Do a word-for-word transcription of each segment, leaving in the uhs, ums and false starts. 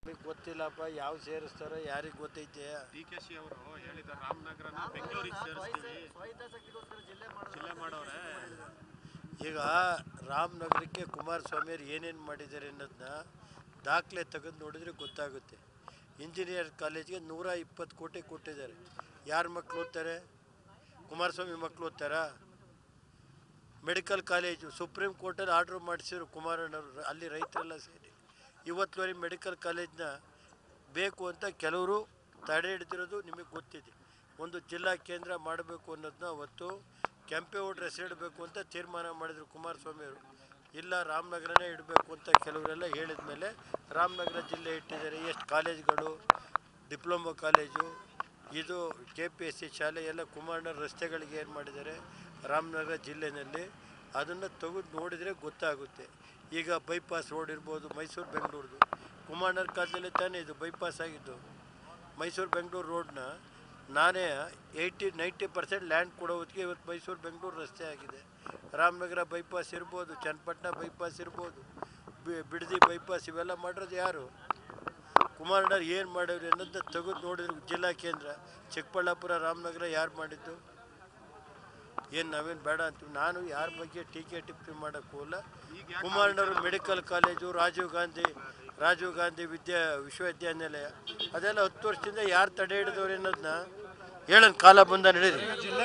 ಗೊತ್ತಿಲ್ಲಪ್ಪ ಯಾವ ಸೇರಿಸ್ತಾರೋ ಯಾರಿಗೆ ಗೊತ್ತೈತೆ. ಡಿ ಕೆ ಶಿ ಅವರು ಹೇಳಿದ್ದಾರೆ ರಾಮನಗರನ ಬೆಂಗಳೂರಿಗೆ ಸೇರಿಸ್ತೀವಿ ಜಿಲ್ಲೆ ಮಾಡೋರೆ. ಈಗ ರಾಮನಗರಕ್ಕೆ ಕುಮಾರಸ್ವಾಮಿ ಅವ್ರು ಏನೇನು ಮಾಡಿದ್ದಾರೆ ಅನ್ನೋದನ್ನ ದಾಖಲೆ ತೆಗೆದು ನೋಡಿದ್ರೆ ಗೊತ್ತಾಗುತ್ತೆ. ಇಂಜಿನಿಯರ್ ಕಾಲೇಜ್ಗೆ ನೂರ ಇಪ್ಪತ್ತು ಕೋಟಿ ಕೊಟ್ಟಿದ್ದಾರೆ. ಯಾರ ಮಕ್ಕಳು ಓದ್ತಾರೆ? ಕುಮಾರಸ್ವಾಮಿ ಮಕ್ಕಳು ಓದ್ತಾರಾ? ಮೆಡಿಕಲ್ ಕಾಲೇಜು ಸುಪ್ರೀಂ ಕೋರ್ಟಲ್ಲಿ ಆರ್ಡ್ರ್ ಮಾಡಿಸಿದ್ರು ಕುಮಾರಣ್ಣವರು, ಅಲ್ಲಿ ರೈತರೆಲ್ಲ ಸೇರಿ ಇವತ್ತುವರೆಗೆ ಮೆಡಿಕಲ್ ಕಾಲೇಜನ್ನ ಬೇಕು ಅಂತ ಕೆಲವರು ತಡೆ ಹಿಡಿದಿರೋದು ನಿಮಗೆ ಗೊತ್ತಿದೆ. ಒಂದು ಜಿಲ್ಲಾ ಕೇಂದ್ರ ಮಾಡಬೇಕು ಅನ್ನೋದನ್ನ ಅವತ್ತು ಕೆಂಪೇಗೌಡರ ಹೆಸರಿಡಬೇಕು ಅಂತ ತೀರ್ಮಾನ ಮಾಡಿದರು ಕುಮಾರಸ್ವಾಮಿಯವರು. ಇಲ್ಲ ರಾಮನಗರನೇ ಇಡಬೇಕು ಅಂತ ಕೆಲವರೆಲ್ಲ ಹೇಳಿದ ಮೇಲೆ ರಾಮನಗರ ಜಿಲ್ಲೆ ಇಟ್ಟಿದ್ದಾರೆ. ಎಷ್ಟು ಕಾಲೇಜ್ಗಳು, ಡಿಪ್ಲೊಮೊ ಕಾಲೇಜು, ಇದು ಕೆ ಪಿ ಎಸ್ ಸಿ ಶಾಲೆ ಎಲ್ಲ ಕುಮಾರಣ್ಣ ರಸ್ತೆಗಳಿಗೆ ಏನು ಮಾಡಿದ್ದಾರೆ ರಾಮನಗರ ಜಿಲ್ಲೆಯಲ್ಲಿ, ಅದನ್ನು ತೆಗೆದು ನೋಡಿದರೆ ಗೊತ್ತಾಗುತ್ತೆ. ಈಗ ಬೈಪಾಸ್ ರೋಡ್ ಇರ್ಬೋದು, ಮೈಸೂರು ಬೆಂಗಳೂರದು ಕುಮಾರಣ್ಣರ ಕಾಲದಲ್ಲಿ ತಾನೇ ಇದು ಬೈಪಾಸ್ ಆಗಿದ್ದು. ಮೈಸೂರು ಬೆಂಗಳೂರು ರೋಡ್ನ ನಾನೇ ಏಯ್ಟಿ ನೈಂಟಿ ಪರ್ಸೆಂಟ್ ಲ್ಯಾಂಡ್ ಕೊಡೋ ಹೊತ್ತಿಗೆ ಇವತ್ತು ಮೈಸೂರು ಬೆಂಗಳೂರು ರಸ್ತೆ ಆಗಿದೆ. ರಾಮನಗರ ಬೈಪಾಸ್ ಇರ್ಬೋದು, ಚನ್ನಪಟ್ಟಣ ಬೈಪಾಸ್ ಇರ್ಬೋದು, ಬಿಡದಿ ಬೈಪಾಸ್, ಇವೆಲ್ಲ ಮಾಡಿರೋದು ಯಾರು? ಕುಮಾರಣ್ಣರು ಏನು ಮಾಡೋರು ಅನ್ನೋದನ್ನ ತೆಗೆದು ನೋಡಿದ್ರು. ಜಿಲ್ಲಾ ಕೇಂದ್ರ ಚಿಕ್ಕಬಳ್ಳಾಪುರ, ರಾಮನಗರ ಯಾರು ಮಾಡಿದ್ದು? ಏನು ನಾವೇನು ಬೇಡ ಅಂತೀವಿ? ನಾನು ಯಾರ ಬಗ್ಗೆ ಟೀಕೆ ಟಿಪ್ಪಣಿ ಮಾಡೋಕ್ಕೆ ಹೋಗಲ್ಲ. ಕುಮಾರಣ್ಣವರು ಮೆಡಿಕಲ್ ಕಾಲೇಜು, ರಾಜೀವ್ ಗಾಂಧಿ ರಾಜೀವ್ ಗಾಂಧಿ ವಿದ್ಯಾ ವಿಶ್ವವಿದ್ಯಾನಿಲಯ, ಅದೆಲ್ಲ ಹತ್ತು ವರ್ಷದಿಂದ ಯಾರು ತಡೆ ಹಿಡಿದವ್ರು ಅನ್ನೋದನ್ನ ಹೇಳೋಣ. ಕಾಲ ಬಂದ ನಡೀರಿ.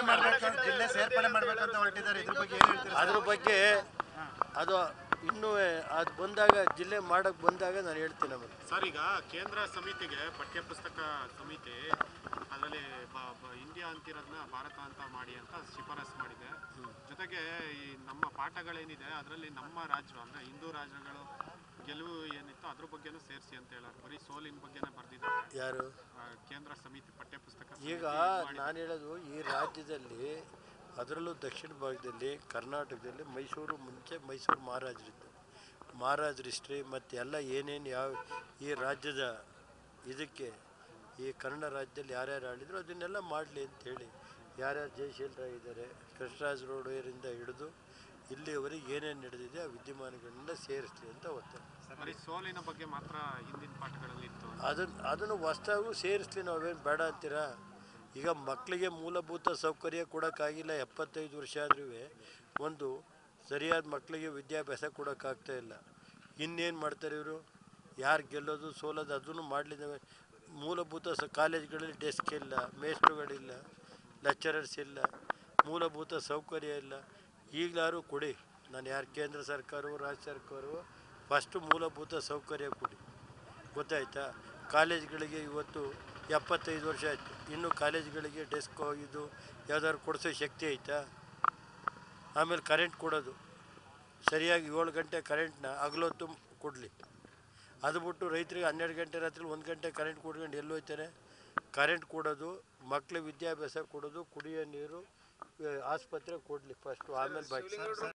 ಅದ್ರ ಬಗ್ಗೆ ಅದು ಇನ್ನೂ ಅದು ಬಂದಾಗ, ಜಿಲ್ಲೆ ಮಾಡೋಕ್ಕೆ ಬಂದಾಗ ನಾನು ಹೇಳ್ತೀನಿ. ಆಮೇಲೆ ಸರ್, ಈಗ ಕೇಂದ್ರ ಸಮಿತಿಗೆ ಪಠ್ಯಪುಸ್ತಕ ಸಮಿತಿ ಅದರಲ್ಲಿ ಇಂಡಿಯಾ ಅಂತಿರೋದನ್ನ ಭಾರತ ಅಂತ ಮಾಡಿ ಅಂತ ಶಿಫಾರಸು ಮಾಡಿದೆ. ಜೊತೆಗೆ ಈ ನಮ್ಮ ಪಾಠಗಳೇನಿದೆ ಅದರಲ್ಲಿ ನಮ್ಮ ರಾಜ್ಯ ಅಂದರೆ ಹಿಂದೂ ರಾಜ್ಯಗಳು ಗೆಲುವು ಏನಿತ್ತು ಅದ್ರ ಬಗ್ಗೆನೂ ಸೇರಿಸಿ ಅಂತ ಹೇಳೋರು. ಬರೀ ಸೋಲಿನ ಬಗ್ಗೆನೇ ಬರೆದಿದ್ದಾರೆ ಯಾರು? ಕೇಂದ್ರ ಸಮಿತಿ ಪಠ್ಯಪುಸ್ತಕ. ಈಗ ನಾನು ಹೇಳೋದು, ಈ ರಾಜ್ಯದಲ್ಲಿ ಅದರಲ್ಲೂ ದಕ್ಷಿಣ ಭಾಗದಲ್ಲಿ ಕರ್ನಾಟಕದಲ್ಲಿ ಮೈಸೂರು ಮುಂಚೆ ಮೈಸೂರು ಮಹಾರಾಜರಿದ್ದು, ಮಹಾರಾಜರ ಹಿಸ್ಟ್ರಿ ಮತ್ತು ಎಲ್ಲ ಏನೇನು ಯಾವ ಈ ರಾಜ್ಯದ ಇದಕ್ಕೆ ಈ ಕನ್ನಡ ರಾಜ್ಯದಲ್ಲಿ ಯಾರ್ಯಾರು ಆಳಿದ್ರು ಅದನ್ನೆಲ್ಲ ಮಾಡಲಿ ಅಂಥೇಳಿ ಯಾರ್ಯಾರು ಜಯಶೀಲರಾಗಿದ್ದಾರೆ, ಕೃಷ್ಣರಾಜ ರೋಡರಿಂದ ಹಿಡಿದು ಇಲ್ಲಿವರೆಗೆ ಏನೇನು ನಡೆದಿದೆ ಆ ವಿದ್ಯಮಾನಗಳನ್ನೆಲ್ಲ ಸೇರಿಸ್ಲಿ ಅಂತ ಒತ್ತಾಯ. ಬರೀ ಸೋಲಿನ ಬಗ್ಗೆ ಮಾತ್ರ ಹಿಂದಿನ ಪಾಠಗಳಲ್ಲಿ ಇತ್ತು, ಅದನ್ನು ಅದನ್ನು ಹೊಸ್ದಾಗೂ ಸೇರಿಸ್ಲಿ, ನಾವೇನು ಬೇಡ ಅಂತೀರಾ? ಈಗ ಮಕ್ಕಳಿಗೆ ಮೂಲಭೂತ ಸೌಕರ್ಯ ಕೊಡೋಕ್ಕಾಗಿಲ್ಲ. ಎಪ್ಪತ್ತೈದು ವರ್ಷ ಆದ್ರೂ ಒಂದು ಸರಿಯಾದ ಮಕ್ಕಳಿಗೆ ವಿದ್ಯಾಭ್ಯಾಸ ಕೊಡೋಕ್ಕಾಗ್ತಾ ಇಲ್ಲ. ಇನ್ನೇನು ಮಾಡ್ತಾರೆ ಇವರು? ಯಾರು ಗೆಲ್ಲೋದು ಸೋಲೋದು ಅದನ್ನು ಮಾಡಲಿದ್ದಾವೆ. ಮೂಲಭೂತ ಸ ಕಾಲೇಜ್ಗಳಲ್ಲಿ ಡೆಸ್ಕ್ ಇಲ್ಲ, ಮೇಸ್ಟ್ರುಗಳಿಲ್ಲ, ಲೆಕ್ಚರರ್ಸ್ ಇಲ್ಲ, ಮೂಲಭೂತ ಸೌಕರ್ಯ ಇಲ್ಲ. ಈಗಲಾರು ಕೊಡಿ. ನಾನು ಯಾರು ಕೇಂದ್ರ ಸರ್ಕಾರವೋ ರಾಜ್ಯ ಸರ್ಕಾರವೋ ಫಸ್ಟು ಮೂಲಭೂತ ಸೌಕರ್ಯ ಕೊಡಿ, ಗೊತ್ತಾಯ್ತಾ? ಕಾಲೇಜ್ಗಳಿಗೆ ಇವತ್ತು ಎಪ್ಪತ್ತೈದು ವರ್ಷ ಆಯಿತು, ಇನ್ನೂ ಕಾಲೇಜ್ಗಳಿಗೆ ಡೆಸ್ಕ್ ಇದು ಯಾವ್ದಾದ್ರು ಕೊಡಿಸೋ ಶಕ್ತಿ ಐತಾ? ಆಮೇಲೆ ಕರೆಂಟ್ ಕೊಡೋದು ಸರಿಯಾಗಿ ಏಳು ಗಂಟೆ ಕರೆಂಟ್ನ ಹಗಲೊತ್ತು ಕೊಡಲಿ. ಅದು ಬಿಟ್ಟು ರೈತರಿಗೆ ಹನ್ನೆರಡು ಗಂಟೆ ರಾತ್ರಿ ಒಂದು ಗಂಟೆ ಕರೆಂಟ್ ಕೊಡ್ಕೊಂಡು ಎಲ್ಲಿ ಹೋಗ್ತಾರೆ? ಕರೆಂಟ್ ಕೊಡೋದು, ಮಕ್ಕಳಿಗೆ ವಿದ್ಯಾಭ್ಯಾಸ ಕೊಡೋದು, ಕುಡಿಯೋ ನೀರು, ಆಸ್ಪತ್ರೆ ಕೊಡಲಿ ಫಸ್ಟು, ಆಮೇಲೆ ಬಾಕಿ.